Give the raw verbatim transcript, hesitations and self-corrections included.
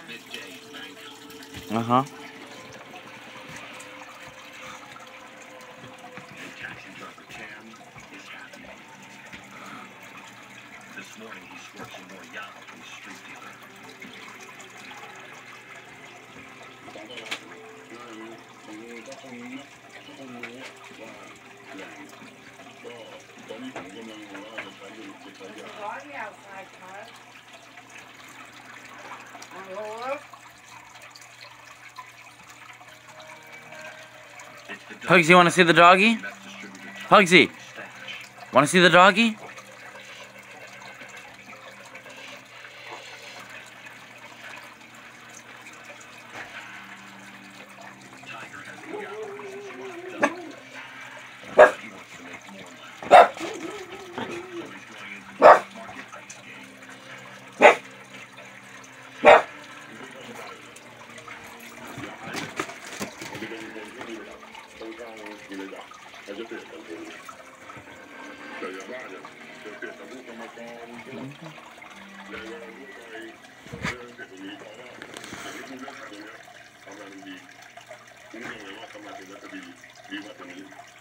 Uh huh. This morning he scored some more yacht from the street dealer. Pugsy, you want to see the doggy? Pugsy, want to see the doggy? Mm-hmm.